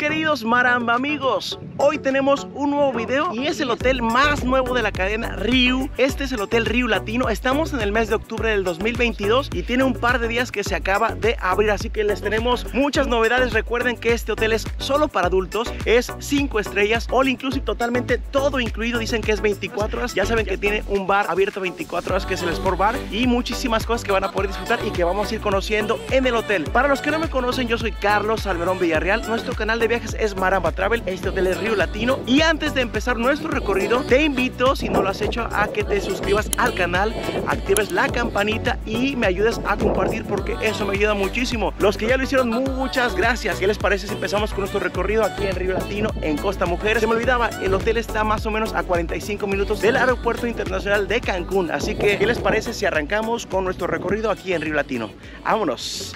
queridos Maramba amigos, hoy tenemos un nuevo video y es el hotel más nuevo de la cadena Riu. Este es el Hotel Riu Latino. Estamos en el mes de octubre del 2022 y tiene un par de días que se acaba de abrir, así que les tenemos muchas novedades. Recuerden que este hotel es solo para adultos, es 5 estrellas, all inclusive, totalmente todo incluido. Dicen que es 24 horas, ya saben que tiene un bar abierto 24 horas que es el Sport Bar y muchísimas cosas que van a poder disfrutar y que vamos a ir conociendo en el hotel. Para los que no me conocen, yo soy Carlos Salmerón Villarreal. Nuestro canal de viajes es Maramba Travel. Este hotel es Riu Latino. Y antes de empezar nuestro recorrido, te invito, si no lo has hecho, a que te suscribas al canal, actives la campanita y me ayudes a compartir, porque eso me ayuda muchísimo. Los que ya lo hicieron, muchas gracias. ¿Qué les parece si empezamos con nuestro recorrido aquí en Riu Latino, en Costa Mujeres? Se me olvidaba, el hotel está más o menos a 45 minutos del Aeropuerto Internacional de Cancún. Así que, ¿qué les parece si arrancamos con nuestro recorrido aquí en Riu Latino? ¡Vámonos!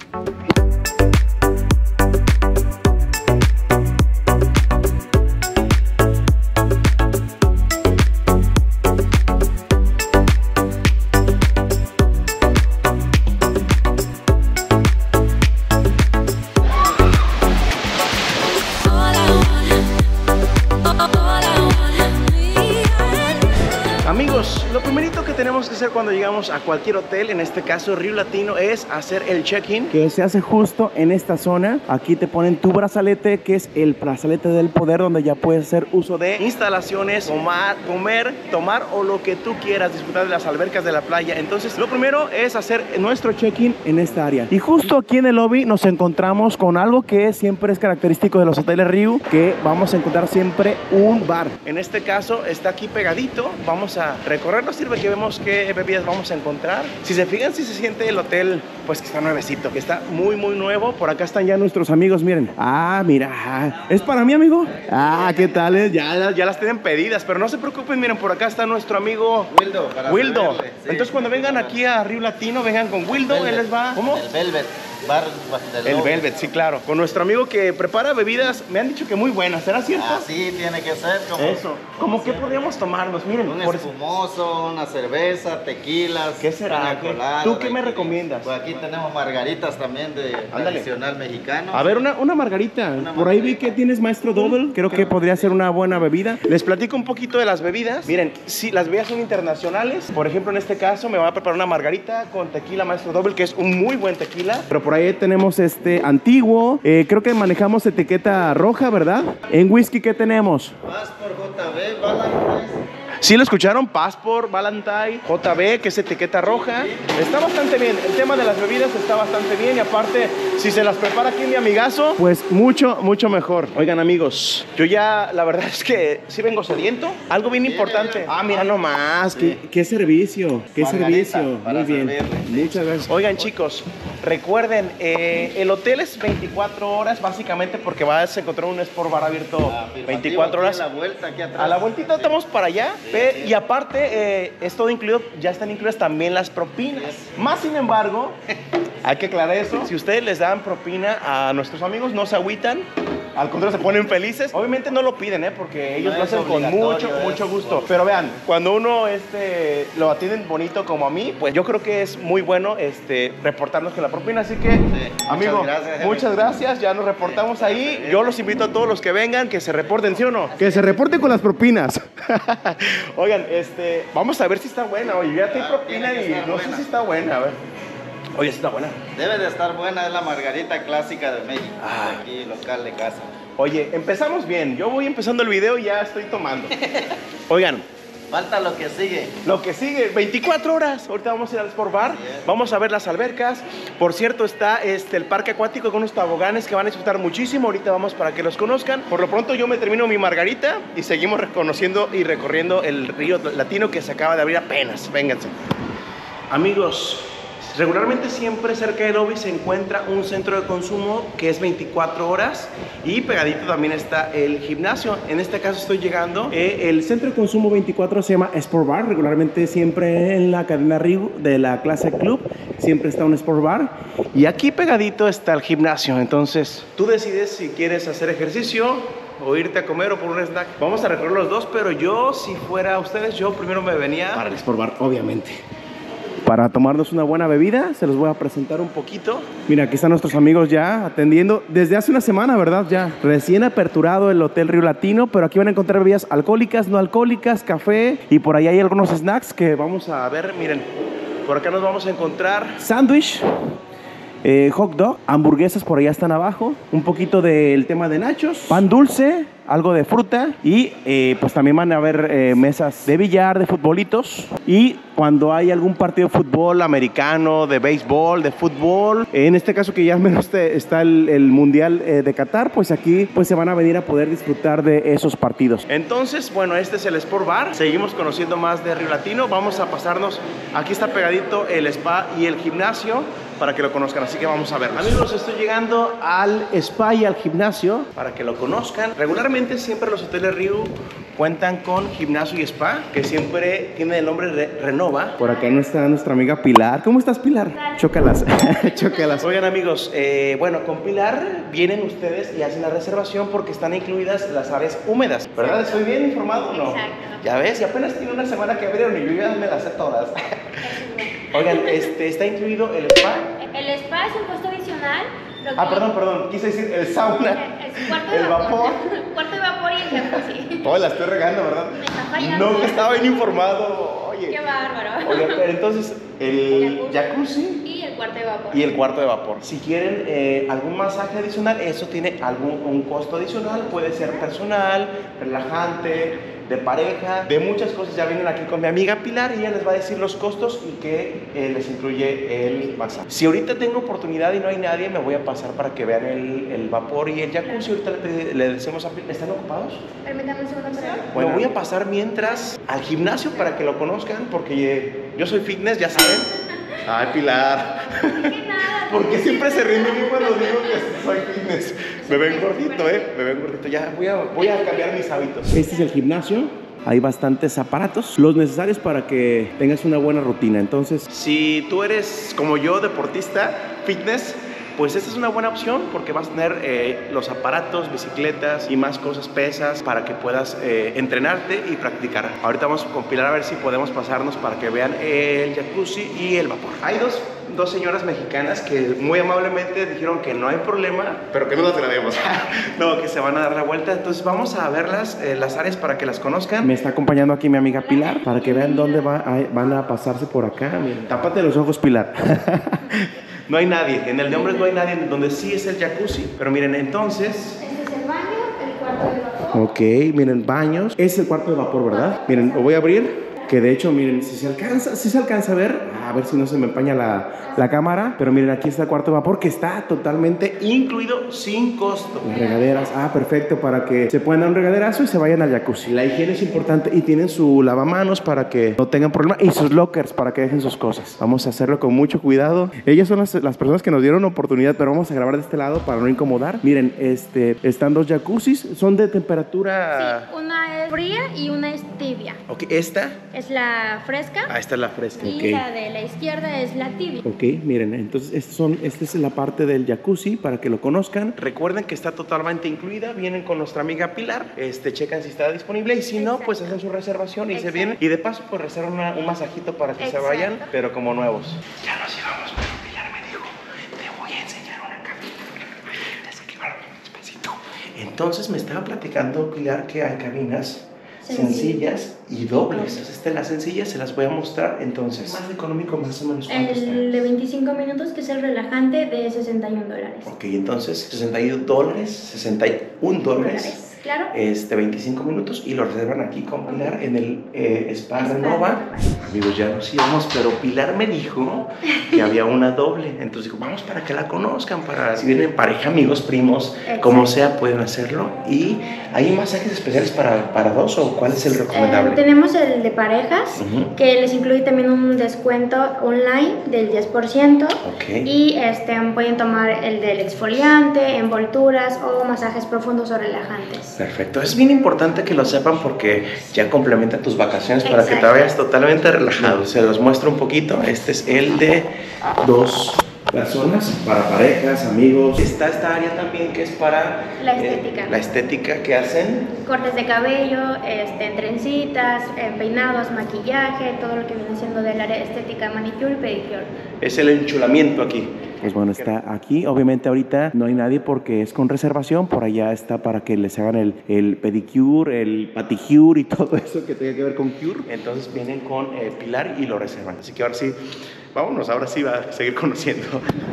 Amigos, lo primerito que tenemos que hacer cuando llegamos a cualquier hotel, en este caso Riu Latino, es hacer el check-in, que se hace justo en esta zona. Aquí te ponen tu brazalete, que es el brazalete del poder, donde ya puedes hacer uso de instalaciones, comer, tomar o lo que tú quieras, disfrutar de las albercas de la playa. Entonces, lo primero es hacer nuestro check-in en esta área. Y justo aquí en el lobby nos encontramos con algo que siempre es característico de los hoteles Riu, que vamos a encontrar siempre un bar. En este caso está aquí pegadito. Vamos a recorrerlo, sirve que vemos qué bebidas vamos a encontrar. Si se fijan, si se siente el hotel, pues que está nuevecito, que está muy nuevo. Por acá están ya nuestros amigos, miren. Ah, mira, ¿es para mí, amigo? Ah, ¿qué tal? Ya las tienen pedidas, pero no se preocupen, miren, por acá está nuestro amigo Wildo. Sí. Entonces cuando vengan aquí a Riu Latino, vengan con Wildo, él les va... ¿Cómo? El Velvet. Bar el Velvet, sí, claro. Con nuestro amigo que prepara bebidas, me han dicho que muy buenas, ¿será cierto? Así tiene que ser. Como eso. ¿Cómo qué podríamos tomarnos? Miren, un espumoso, una cerveza, tequilas. ¿Qué será? Colada, ¿Tú qué me recomiendas? Pues aquí tenemos margaritas también de tradicional mexicano. A ver, una margarita. Por ahí vi que tienes Maestro Double. Creo que podría ser una buena bebida. Les platico un poquito de las bebidas. Miren, sí, las bebidas son internacionales. Por ejemplo, en este caso me voy a preparar una margarita con tequila Maestro Double, que es un muy buen tequila. Pero por ahí tenemos antiguo. Creo que manejamos etiqueta roja, ¿verdad? En whisky, ¿qué tenemos? Passport, JB, Valentine's. ¿Sí lo escucharon? Passport, Valentine, JB, que es etiqueta roja. Está bastante bien. El tema de las bebidas está bastante bien. Y aparte, si se las prepara aquí mi amigazo, pues mucho mejor. Oigan, amigos, yo ya, la verdad es que sí vengo sediento. Algo bien importante. Ah, mira nomás. Sí. ¿Qué servicio? ¿Qué servicio? Muy bien. Muchas gracias. Oigan, chicos, recuerden, el hotel es 24 horas, básicamente, porque vas a encontrar un Sport Bar abierto 24 horas. A la vuelta, aquí atrás. A la vueltita estamos para allá. Sí. Y aparte, es todo incluido, ya están incluidas también las propinas. Más sin embargo, hay que aclarar eso. Si ustedes les dan propina a nuestros amigos, no se agüitan. Al contrario, se ponen felices. Obviamente no lo piden, porque ellos lo hacen con mucho gusto. Pero vean, cuando uno lo atienden bonito como a mí, pues yo creo que es muy bueno reportarnos con la propina. Así que, sí, amigo, muchas gracias. Ya nos reportamos ahí. Yo los invito a todos los que vengan que se reporten, ¿sí o no? Que se reporten con las propinas. Oigan, vamos a ver si está buena. Oye, ya tengo propina y no sé si está buena. A ver. Oye, sí está buena. Debe de estar buena, es la margarita clásica de México, aquí local de casa. Oye, empezamos bien. Yo voy empezando el video y ya estoy tomando. Oigan. Falta lo que sigue. Lo que sigue, 24 horas. Ahorita vamos a ir al Sport Bar. Vamos a ver las albercas. Por cierto, está el parque acuático con unos toboganes que van a disfrutar muchísimo. Ahorita vamos para que los conozcan. Por lo pronto yo me termino mi margarita y seguimos reconociendo y recorriendo el Riu Latino, que se acaba de abrir apenas. Vénganse. Amigos, regularmente siempre cerca del lobby se encuentra un centro de consumo que es 24 horas y pegadito también está el gimnasio. En este caso estoy llegando. El centro de consumo 24 se llama Sport Bar. Regularmente siempre en la cadena Riu de la clase Club siempre está un Sport Bar. Y aquí pegadito está el gimnasio. Entonces tú decides si quieres hacer ejercicio o irte a comer o por un snack. Vamos a recorrer los dos, pero yo, si fuera ustedes, yo primero me venía para el Sport Bar, obviamente. para tomarnos una buena bebida. Se los voy a presentar un poquito. Mira, aquí están nuestros amigos ya atendiendo desde hace una semana, ¿verdad? Ya recién aperturado el Hotel Río Latino, pero aquí van a encontrar bebidas alcohólicas, no alcohólicas, café, y por ahí hay algunos snacks que vamos a ver. Miren, por acá nos vamos a encontrar sándwich, hot dog, hamburguesas por allá están abajo, un poquito del tema de nachos, pan dulce, algo de fruta y pues también van a haber mesas de billar, de futbolitos, y cuando hay algún partido de fútbol americano, de béisbol, de fútbol, en este caso que ya menos está el Mundial de Qatar, pues aquí pues se van a venir a poder disfrutar de esos partidos. Entonces, bueno, este es el Sport Bar. Seguimos conociendo más de Río Latino. Vamos a pasarnos, aquí está pegadito el spa y el gimnasio para que lo conozcan, así que vamos a ver. Amigos, estoy llegando al spa y al gimnasio para que lo conozcan. Regularmente siempre los hoteles Riu cuentan con gimnasio y spa, que siempre tiene el nombre de Renova. Por acá no está nuestra amiga Pilar. ¿Cómo estás, Pilar? Chócalas. Chócalas. Oigan, amigos, bueno, con Pilar vienen ustedes y hacen la reservación porque están incluidas las áreas húmedas, ¿verdad? ¿Estoy bien informado o no? Exacto. Ya ves, y apenas tiene una semana que abrieron y yo ya me las sé todas. Oigan, ¿está incluido el spa? El spa es un costo adicional. Perdón, quise decir el sauna, el vapor. Cuarto de vapor y el jacuzzi. Oh, la estoy regando, ¿verdad? Me está fallando. No, que estaba bien informado. Oye. Qué bárbaro. Oye, pero entonces, el jacuzzi y el cuarto de vapor. y el cuarto de vapor. Si quieren algún masaje adicional, eso tiene un costo adicional. Puede ser personal, relajante, de pareja, de muchas cosas. Ya vienen aquí con mi amiga Pilar y ella les va a decir los costos y que les incluye el masaje. Si ahorita tengo oportunidad y no hay nadie, me voy a pasar para que vean el vapor y el jacuzzi. Ahorita le decimos a Pilar, ¿están ocupados? Permítame un segundo, perdón. Bueno, voy a pasar mientras al gimnasio para que lo conozcan, porque yo soy fitness, ya saben. Ay, Pilar. Porque siempre se ríen de mí cuando digo que soy fitness. Me ven gordito, me ven gordito. Ya voy a cambiar mis hábitos. Este es el gimnasio. Hay bastantes aparatos, los necesarios para que tengas una buena rutina. Entonces, si tú eres como yo, deportista, fitness, pues esta es una buena opción porque vas a tener los aparatos, bicicletas y más cosas pesas para que puedas entrenarte y practicar. Ahorita vamos a compilar a ver si podemos pasarnos para que vean el jacuzzi y el vapor. Hay dos señoras mexicanas que muy amablemente dijeron que no hay problema, pero que no las grabemos. No, que se van a dar la vuelta. Entonces vamos a ver las áreas para que las conozcan. Me está acompañando aquí mi amiga Pilar para que vean dónde van a pasarse por acá. Miren. Tápate los ojos, Pilar. No hay nadie, en el de hombres no hay nadie, donde sí es el jacuzzi. Pero miren, entonces... Este es el baño, el cuarto de vapor. Ok, miren, baños. Es el cuarto de vapor, ¿verdad? Miren, lo voy a abrir. Que de hecho, miren, si se alcanza a ver si no se me empaña la cámara. Pero miren, aquí está el cuarto de vapor que está totalmente incluido sin costo. Las regaderas, perfecto, para que se puedan dar un regaderazo y se vayan al jacuzzi. La higiene es importante y tienen su lavamanos para que no tengan problema y sus lockers para que dejen sus cosas. Vamos a hacerlo con mucho cuidado. Ellas son las personas que nos dieron oportunidad, pero vamos a grabar de este lado para no incomodar. Miren, están dos jacuzzis, son de temperatura... Sí, una es fría y una es tibia. Ok, esta... Es la fresca. Esta es la fresca, y la de la izquierda es la tibia. Ok, miren, entonces esta es la parte del jacuzzi para que lo conozcan. Recuerden que está totalmente incluida. Vienen con nuestra amiga Pilar. Checan si está disponible y si no, pues hacen su reservación y se vienen. Y de paso, pues reservan un masajito para que se vayan, pero como nuevos. Ya nos llevamos, pero Pilar me dijo, te voy a enseñar una cabina. Así que bueno, despacito. Entonces me estaba platicando Pilar que hay cabinas sencillas y dobles. Las sencillas se las voy a mostrar. Entonces, más económico, más o menos. El de 25 minutos, que es el relajante, de $61. Ok, entonces $61, Claro. 25 minutos y lo reservan aquí con Pilar en el Spa Renova. Amigos, ya nos íbamos, pero Pilar me dijo que había una doble. Entonces digo, vamos para que la conozcan, para si vienen pareja, amigos, primos, como sea, pueden hacerlo. ¿Y hay masajes especiales para dos o cuál es el recomendable? Tenemos el de parejas, que les incluye también un descuento online del 10%. Okay. Y pueden tomar el del exfoliante, envolturas o masajes profundos o relajantes. Perfecto, es bien importante que lo sepan porque ya complementa tus vacaciones para que te vayas totalmente relajado. Se los muestro un poquito. Este es el de 2 personas, para parejas, amigos. Está esta área también que es para la estética. La estética que hacen. Cortes de cabello, trencitas, peinados, maquillaje, todo lo que viene siendo del área estética, manicure y pedicure. Es el enchulamiento aquí. Pues bueno, está aquí. Obviamente ahorita no hay nadie porque es con reservación. Por allá está para que les hagan el pedicure, el paticure y todo eso que tenga que ver con cure. Entonces vienen con Pilar y lo reservan. Así que ahora sí, vámonos, ahora sí va a seguir conociendo.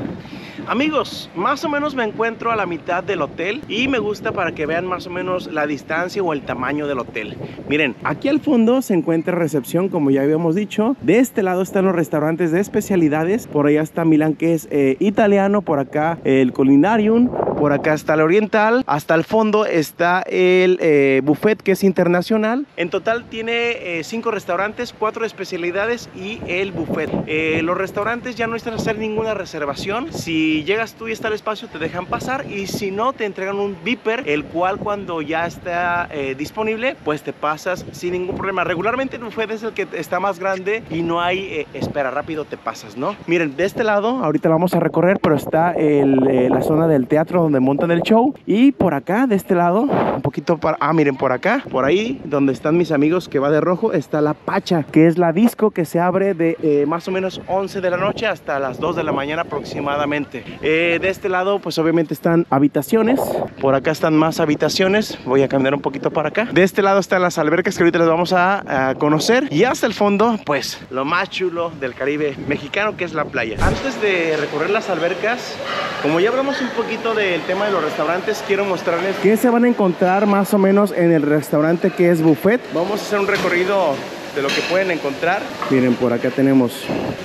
Amigos, más o menos me encuentro a la mitad del hotel y me gusta para que vean más o menos la distancia o el tamaño del hotel. Miren, aquí al fondo se encuentra recepción, como ya habíamos dicho. De este lado están los restaurantes de especialidades. Por allá está Milán, que es italiano. Por acá el Culinarium. Por acá está el Oriental. Hasta el fondo está el buffet, que es internacional. En total tiene 5 restaurantes, 4 especialidades y el buffet. Los restaurantes ya no necesitan hacer ninguna reservación. Si llegas tú y está el espacio, te dejan pasar, y si no, te entregan un beeper, el cual cuando ya está disponible, pues te pasas sin ningún problema. Regularmente el buffet es el que está más grande y no hay espera, rápido te pasas, ¿no? Miren, de este lado, ahorita lo vamos a recorrer, pero está la zona del teatro donde montan el show, y por acá, de este lado, un poquito para... miren, por acá, por ahí, donde están mis amigos que va de rojo, está la Pacha, que es la disco que se abre de más o menos 11 de la noche hasta las 2 de la mañana aproximadamente. De este lado pues obviamente están habitaciones, por acá están más habitaciones. Voy a caminar un poquito para acá. De este lado están las albercas que ahorita les vamos a conocer, y hasta el fondo pues lo más chulo del Caribe mexicano, que es la playa. Antes de recorrer las albercas, como ya hablamos un poquito del tema de los restaurantes, quiero mostrarles qué se van a encontrar más o menos en el restaurante que es buffet. Vamos a hacer un recorrido de lo que pueden encontrar. Miren, por acá tenemos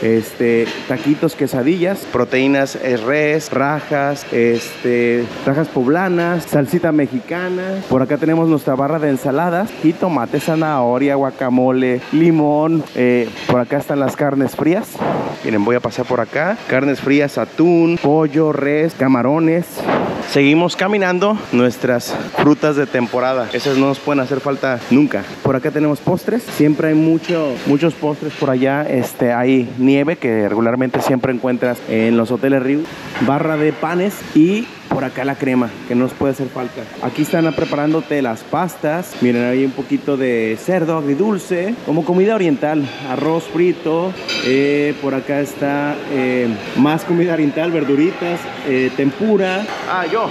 taquitos, quesadillas, proteínas res, rajas, rajas poblanas, salsita mexicana. Por acá tenemos nuestra barra de ensaladas, jitomate, zanahoria, guacamole, limón. Por acá están las carnes frías. Miren, voy a pasar por acá. Carnes frías, atún, pollo, res, camarones. Seguimos caminando. Nuestras frutas de temporada, esas no nos pueden hacer falta nunca. Por acá tenemos postres. Siempre hay muchos postres por allá. Hay nieve que regularmente siempre encuentras en los hoteles Riu. Barra de panes, y por acá la crema, que no nos puede hacer falta. Aquí están preparándote las pastas. Miren, hay un poquito de cerdo agridulce, como comida oriental. Arroz frito. Por acá está más comida oriental, verduritas, tempura. Yo.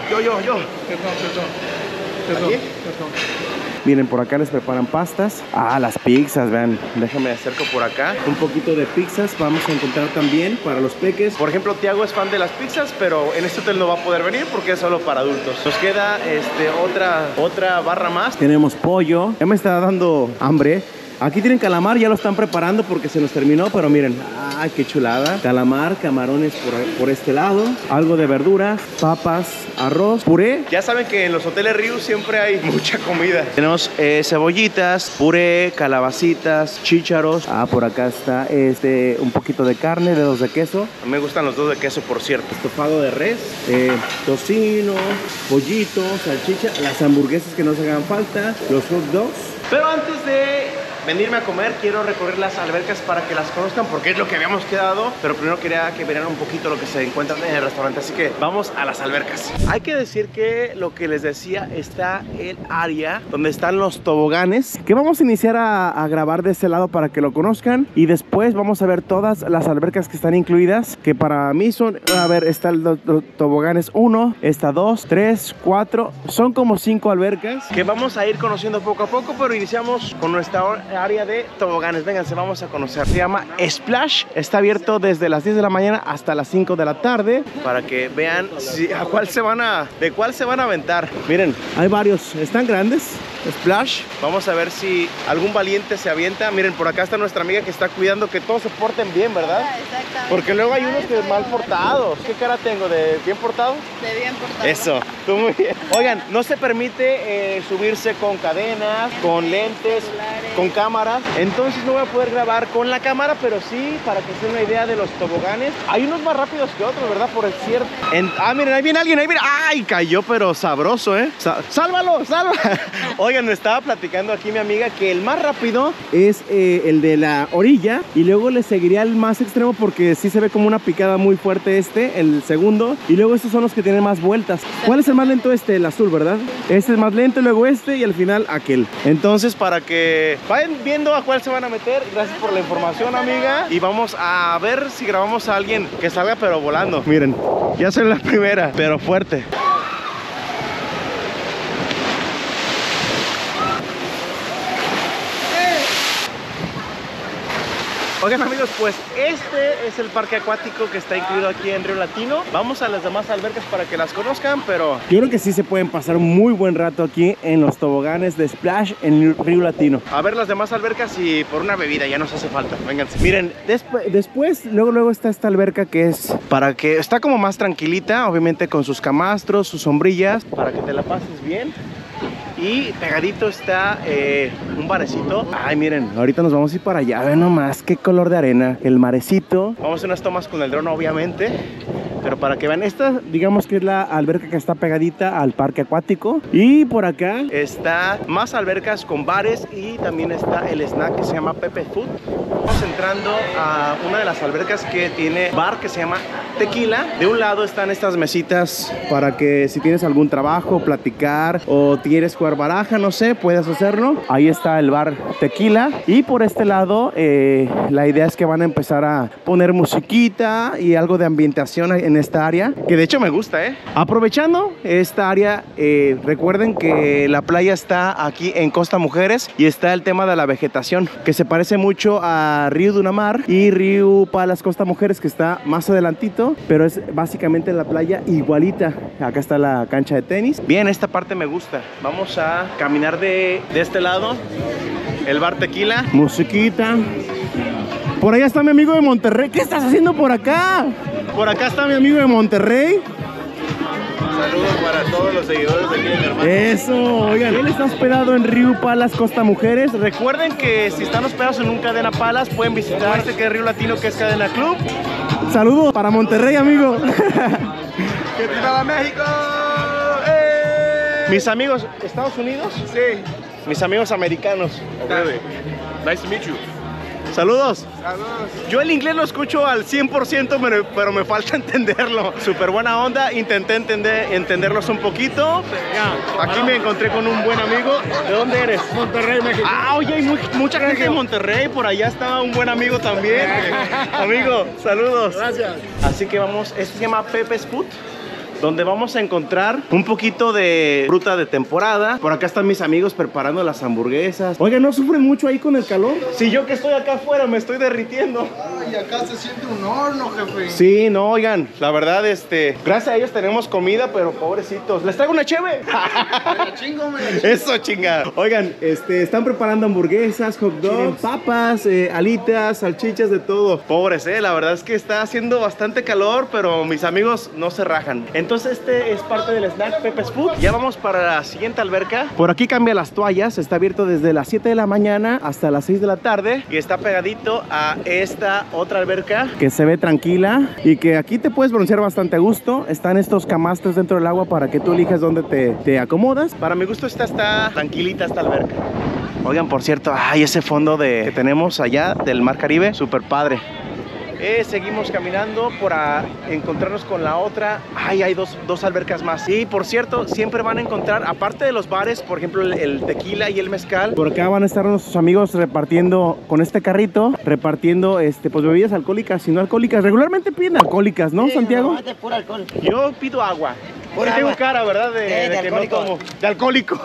Perdón. Miren, por acá les preparan pastas. Las pizzas, vean. Déjame acerco por acá. Un poquito de pizzas vamos a encontrar también para los peques. Por ejemplo, Tiago es fan de las pizzas, pero en este hotel no va a poder venir porque es solo para adultos. Nos queda otra barra más. Tenemos pollo. Ya me está dando hambre. Aquí tienen calamar, ya lo están preparando porque se nos terminó, pero miren, ¡ay, qué chulada! Calamar, camarones por este lado, algo de verduras, papas, arroz, puré. Ya saben que en los hoteles Riu siempre hay mucha comida. Tenemos cebollitas, puré, calabacitas, chícharos. Por acá está un poquito de carne, dedos de queso. A mí me gustan los dedos de queso, por cierto. Estofado de res, tocino, pollito, salchicha, las hamburguesas que no se hagan falta, los hot dogs. Pero antes de venirme a comer, quiero recorrer las albercas para que las conozcan, porque es lo que habíamos quedado. Pero primero quería que vieran un poquito lo que se encuentra en el restaurante, así que vamos a las albercas. Hay que decir que lo que les decía, está el área donde están los toboganes, que vamos a iniciar a grabar de este lado para que lo conozcan, y después vamos a ver todas las albercas que están incluidas, que para mí son, están los toboganes 1, está 2, 3, 4, son como 5 albercas que vamos a ir conociendo poco a poco, pero iniciamos con nuestra área de toboganes. Vénganse, vamos a conocer. Se llama Splash. Está abierto desde las 10 de la mañana hasta las 5 de la tarde para que vean de cuál se van a aventar. Miren, hay varios. Están grandes. Splash. Vamos a ver si algún valiente se avienta. Miren, por acá está nuestra amiga que está cuidando que todos se porten bien, ¿verdad? Exactamente. Porque luego hay unos que mal portados. ¿Qué cara tengo? ¿De bien portado? De bien portado. Eso. Tú muy bien. Oigan, no se permite subirse con cadenas, con lentes, con cámaras, entonces no voy a poder grabar con la cámara, pero sí para que se den una idea de los toboganes. Hay unos más rápidos que otros, ¿verdad? Por el cierto. Miren, ahí viene alguien, ahí viene. ¡Ay! Cayó, pero sabroso, ¿eh? ¡Sálvalo, sálvalo! Oigan, me estaba platicando aquí mi amiga que el más rápido es el de la orilla, y luego le seguiría el más extremo porque sí se ve como una picada muy fuerte el segundo, y luego estos son los que tienen más vueltas. ¿Cuál es el más lento? El azul, ¿verdad? Este es más lento, luego y al final aquel. Entonces, para que vayan viendo a cuál se van a meter, gracias por la información, amiga, y vamos a ver si grabamos a alguien que salga pero volando. Miren, ya soy la primera, pero fuerte. Oigan, amigos, pues este es el parque acuático que está incluido aquí en Río Latino. Vamos a las demás albercas para que las conozcan, pero yo creo que sí se pueden pasar un muy buen rato aquí en los toboganes de Splash en Río Latino. A ver las demás albercas y por una bebida ya nos hace falta. Vénganse. Miren, después, luego está esta alberca que es para que está como más tranquilita, obviamente con sus camastros, sus sombrillas, para que te la pases bien. Y pegadito está un barecito. Ay, miren, ahorita nos vamos a ir para allá. Ve nomás qué color de arena, el marecito. Vamos a hacer unas tomas con el dron, obviamente, pero para que vean, esta digamos que es la alberca que está pegadita al parque acuático. Y por acá está más albercas con bares, y también está el snack que se llama Pepe Food. Vamos entrando a una de las albercas que tiene bar que se llama Tequila. De un lado están estas mesitas para que si tienes algún trabajo, platicar, o quieres jugar baraja, no sé, puedes hacerlo. Ahí está el bar Tequila. Y por este lado la idea es que van a empezar a poner musiquita y algo de ambientación en esta área, que de hecho me gusta, aprovechando esta área, recuerden que la playa está aquí en Costa Mujeres, y está el tema de la vegetación, que se parece mucho a Río Dunamar y Río Palas Costa Mujeres, que está más adelantito, pero es básicamente la playa igualita. Acá está la cancha de tenis. Bien, esta parte me gusta. Vamos a caminar de este lado, el bar Tequila. Musiquita. Por allá está mi amigo de Monterrey. ¿Qué estás haciendo por acá? Por acá está mi amigo de Monterrey. Saludos para todos los seguidores de aquí, mi hermano. Eso, oigan, él está hospedado en Río Palas Costa Mujeres. Recuerden que si están hospedados en un Cadena Palas, pueden visitar este que es Río Latino, que es Cadena Club. Saludos para Monterrey, amigo. ¡Que viva México! Mis amigos, ¿Estados Unidos? Sí. Mis amigos americanos. Okay. Nice to meet you. Saludos. Saludos. Yo el inglés lo escucho al 100%, pero me falta entenderlo. Súper buena onda, intenté entenderlos un poquito. Aquí me encontré con un buen amigo. ¿De dónde eres? Monterrey, México. Ah, oye, hay mucha gente de Monterrey. Por allá está un buen amigo también. Amigo, saludos. Gracias. Así que vamos, este se llama Pepe's Food, donde vamos a encontrar un poquito de fruta de temporada. Por acá están mis amigos preparando las hamburguesas. Oigan, ¿no sufren mucho ahí con el calor? Si yo que estoy acá afuera me estoy derritiendo. Ay, acá se siente un horno, jefe. Sí, no, oigan, la verdad, gracias a ellos tenemos comida, pero pobrecitos. ¿Les traigo una cheve? Eso, chingada. Oigan, están preparando hamburguesas, hot dogs, papas, alitas, salchichas, de todo. Pobres, la verdad es que está haciendo bastante calor, pero mis amigos no se rajan. Entonces este es parte del snack Pepe's Food. Ya vamos para la siguiente alberca. Por aquí cambia las toallas. Está abierto desde las 7 de la mañana hasta las 6 de la tarde. Y está pegadito a esta otra alberca que se ve tranquila y que aquí te puedes broncear bastante a gusto. Están estos camastros dentro del agua para que tú elijas dónde te acomodas. Para mi gusto esta está tranquilita esta alberca. Oigan, por cierto, ese fondo que tenemos allá del Mar Caribe, súper padre. Seguimos caminando para encontrarnos con la otra. Hay dos albercas más. Y por cierto, siempre van a encontrar, aparte de los bares, por ejemplo el tequila y el mezcal, por acá van a estar nuestros amigos repartiendo con este carrito, repartiendo pues bebidas alcohólicas y no alcohólicas. Regularmente piden alcohólicas, ¿no, sí, Santiago? No, puro alcohol. Yo pido agua. Porque tengo cara, ¿verdad? De que alcohólico. No tomo. De alcohólico.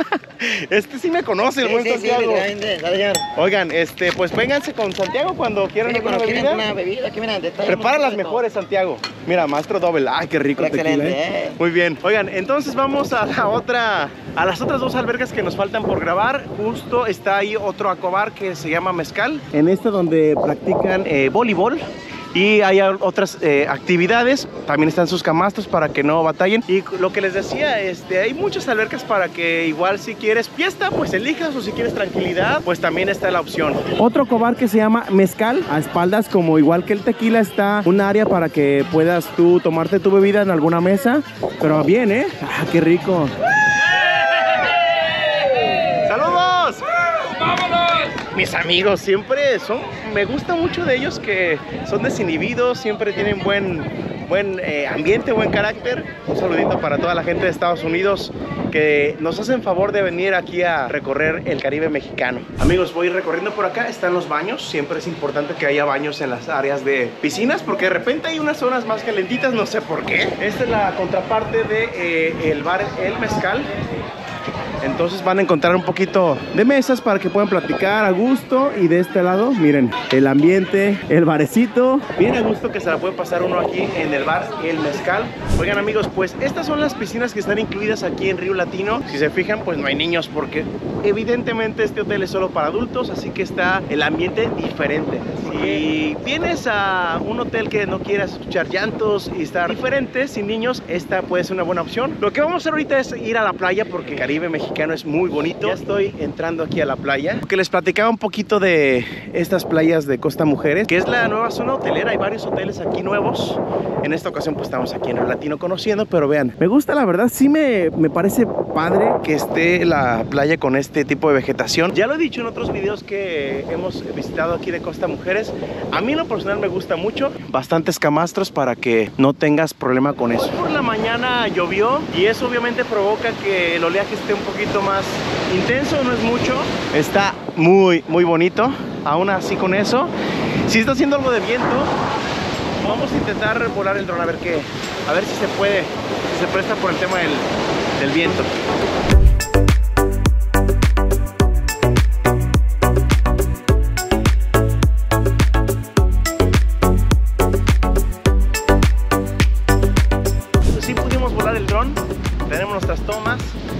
Sí me conoce, el buen Santiago. Oigan, pues vénganse con Santiago cuando quieran una bebida. Aquí, mira, prepara las mejores, Santiago. Mira, maestro Double. Ay, qué rico excelente, tequila, Muy bien. Oigan, entonces vamos a las otras dos albercas que nos faltan por grabar. Justo está ahí otro aquabar que se llama Mezcal. En donde practican voleibol. y hay otras actividades. También están sus camastros para que no batallen. Y lo que les decía, hay muchas albercas para que igual si quieres fiesta, pues elijas, o si quieres tranquilidad, pues también está la opción. Otro cobar que se llama Mezcal, a espaldas, como igual que el tequila, está un área para que puedas tú tomarte tu bebida en alguna mesa, pero bien, ah, qué rico. ¡Saludos! ¡Vámonos! Mis amigos siempre me gusta mucho de ellos, que son desinhibidos, siempre tienen buen ambiente, buen carácter. Un saludito para toda la gente de Estados Unidos que nos hacen favor de venir aquí a recorrer el Caribe mexicano. Amigos, voy recorriendo por acá, están los baños. Siempre es importante que haya baños en las áreas de piscinas, porque de repente hay unas zonas más calentitas, no sé por qué. Esta es la contraparte de el bar El Mezcal. Entonces van a encontrar un poquito de mesas para que puedan platicar a gusto. Y de este lado, miren, el ambiente, el barecito, bien a gusto que se la puede pasar uno aquí en el bar El Mezcal. Oigan amigos, pues estas son las piscinas que están incluidas aquí en Río Latino. Si se fijan, pues no hay niños, porque evidentemente este hotel es solo para adultos, así que está el ambiente diferente. Si vienes a un hotel que no quieras escuchar llantos y estar diferente, sin niños, esta puede ser una buena opción. Lo que vamos a hacer ahorita es ir a la playa, porque el Caribe mexicano es muy bonito. Ya estoy entrando aquí a la playa, que les platicaba un poquito de estas playas de Costa Mujeres, que es la nueva zona hotelera. Hay varios hoteles aquí nuevos. En esta ocasión pues estamos aquí en Río Latino conociendo, pero vean, me gusta, la verdad, sí me parece padre que esté la playa con este tipo de vegetación. Ya lo he dicho en otros videos que hemos visitado aquí de Costa Mujeres. A mí en lo personal me gusta mucho. Bastantes camastros para que no tengas problema con eso. Hoy por la mañana llovió y eso obviamente provoca que el oleaje esté un poquito más intenso, no es mucho. Está muy bonito. Aún así, con eso, si está haciendo algo de viento, vamos a intentar volar el dron a ver si se puede, si se presta por el tema del viento. Sí pudimos volar el dron, tenemos nuestras tomas.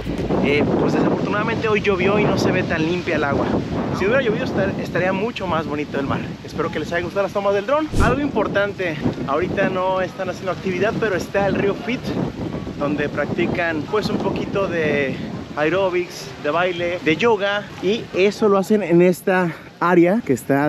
Pues desafortunadamente hoy llovió y no se ve tan limpia el agua. Si hubiera llovido estaría mucho más bonito el mar. Espero que les haya gustado las tomas del dron. Algo importante, ahorita no están haciendo actividad, pero está el río Fit, donde practican pues un poquito de aeróbics, de baile, de yoga, y eso lo hacen en esta área que está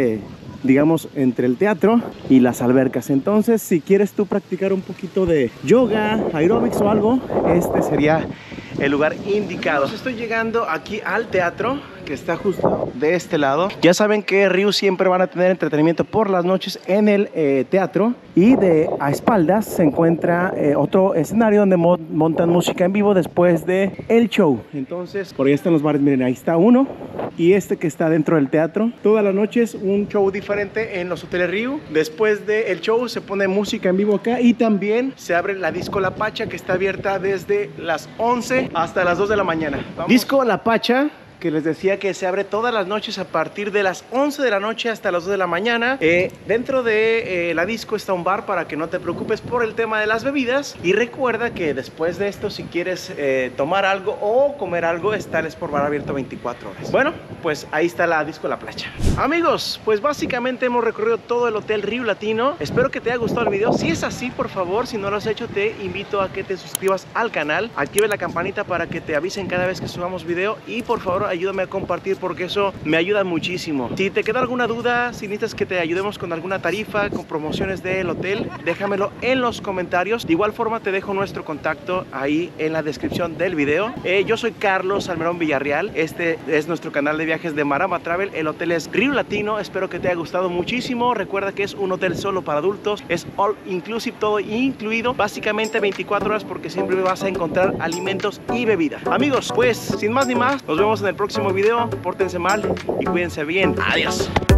digamos, entre el teatro y las albercas. Entonces, si quieres tú practicar un poquito de yoga, aeróbics o algo, este sería el lugar indicado. Estoy llegando aquí al teatro, que está justo de este lado. Ya saben que Río siempre van a tener entretenimiento por las noches en el teatro, y a espaldas se encuentra otro escenario donde montan música en vivo después de el show. Entonces, por ahí están los bares, miren, ahí está uno, y este que está dentro del teatro. Todas las noches un show diferente en los hoteles Río. Después del show se pone música en vivo acá, y también se abre la Disco La Pacha, que está abierta desde las 11 hasta las 2 de la mañana. Disco La Pacha, que les decía que se abre todas las noches a partir de las 11 de la noche hasta las 2 de la mañana. Dentro de la disco está un bar para que no te preocupes por el tema de las bebidas. Y recuerda que después de esto, si quieres tomar algo o comer algo, está el Sport Bar abierto 24 horas. Bueno, pues ahí está la Disco La Playa. Amigos, pues básicamente hemos recorrido todo el Hotel Río Latino. Espero que te haya gustado el video. Si es así, por favor, si no lo has hecho, te invito a que te suscribas al canal, active la campanita para que te avisen cada vez que subamos video, y por favor ayúdame a compartir, porque eso me ayuda muchísimo. Si te queda alguna duda, si necesitas que te ayudemos con alguna tarifa, con promociones del hotel, déjamelo en los comentarios. De igual forma te dejo nuestro contacto ahí en la descripción del video. Yo soy Carlos Salmerón Villarreal. Este es nuestro canal de viajes de Marama Travel. El hotel es Río Latino. Espero que te haya gustado muchísimo. Recuerda que es un hotel solo para adultos, es all inclusive, todo incluido, básicamente 24 horas, porque siempre vas a encontrar alimentos y bebida. Amigos, pues sin más ni más, nos vemos en el próximo video. Pórtense mal y cuídense bien. Adiós.